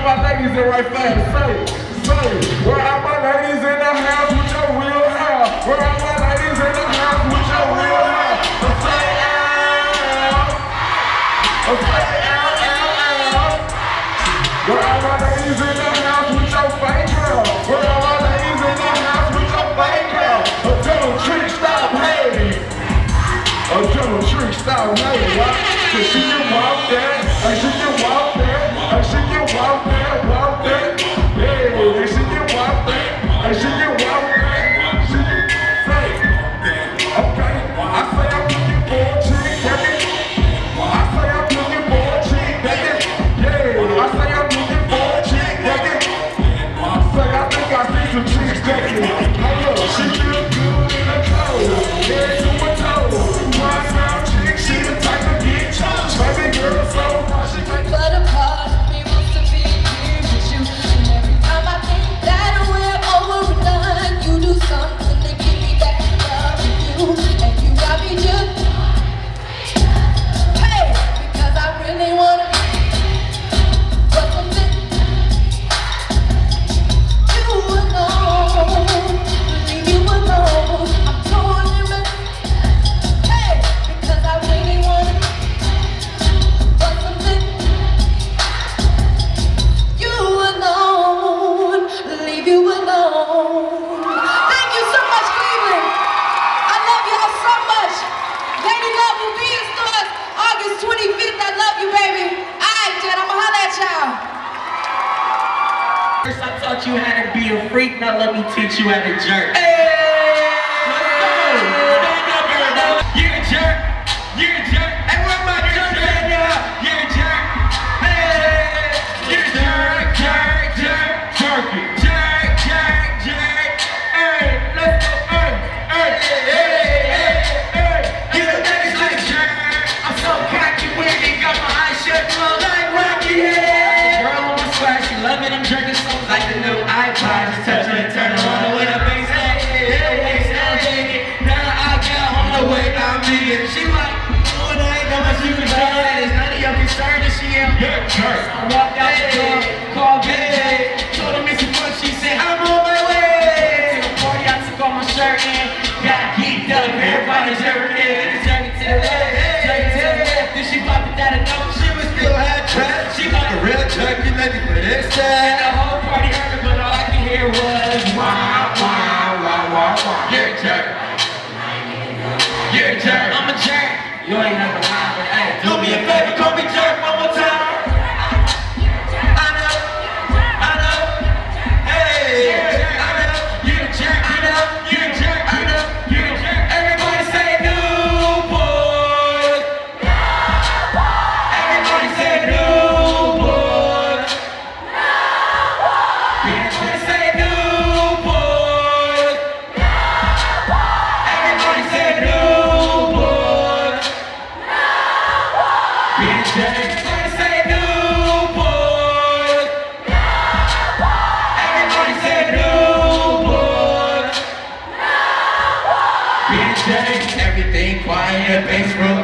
my ladies in right fast? Say, where are my ladies in the house with your real hair? Where are my ladies in the house with your real hair? Say out. Say out. Where are my ladies in the house with your fake hair? Where are my ladies in the house with your fake hair? A double trick stop, hey. A double trick stop, hey. Cause she can walk that, and she can walk that, and she can walk that, yeah, and she can walk that, and she can walk that, she can say, okay, I say I'm looking for a chick, I say I'm looking for a chick, yeah, I say I'm looking for a chick, say I think I see some chicks that can, hey look, she look good in the clothes, head to a toe, one round chick, she the type to get choked, baby girl so hot, she can but a part of me wants to be here with you. And every time I think that we're over and done, you do something to give me that love with you. And you got me just, hey, because I really wanna. But something you alone, leave you alone. I'm torn in my, hey, because I really wanna. But something you alone, leave you alone. Thank you so much, Cleveland. I love y'all so much. Lady Love will be in stores August 25th. I love you, baby. All right, Jen, I'ma holla at y'all. First I taught you how to be a freak, now let me teach you how to jerk. Hey! Let's go! Stand up, everybody! You're a jerk! You're a jerk! Hey, where my jerk at, y'all? You're a jerk! Hey! You're a jerk! Jerk it! Jerk! Hey! Let's go! Hey! You the next like jerk! I'm so cocky with it, got my eyes shut, flow like Rocky, yeah! Girl on my swag, she love it, I'm jerking so like the new iPod, just touch her and turn her on with a bass, hey, now I got on the way, I'm vegan. She like, oh, there ain't no much you can do, that is none of your concern, and she am jerk. I walked out the door, called baby, told her Missy Fun, she said, I'm on my way. To the party, I took off my shirt and got geeked up, everybody jerking, jerk it to the left, jerk it to the left, then she popped it out of nowhere, she was still half trapped, she got a real jerk, you ready for this time? And the whole party heard it, but all I could hear was wow, wow, wow, wow, wow. You're a jerk. You're a jerk. I'm a jerk. You ain't never lied, but hey, do me a favor, call me jerk one more time. I know. Hey, I know. You're a jerk. I know. You're a jerk. I know. You're a jerk. Everybody say new boys. Everybody say new boys. Everybody say new boys. Everybody say new boys. Everybody say new boys. Everybody say new boys. Everything quiet, bass roll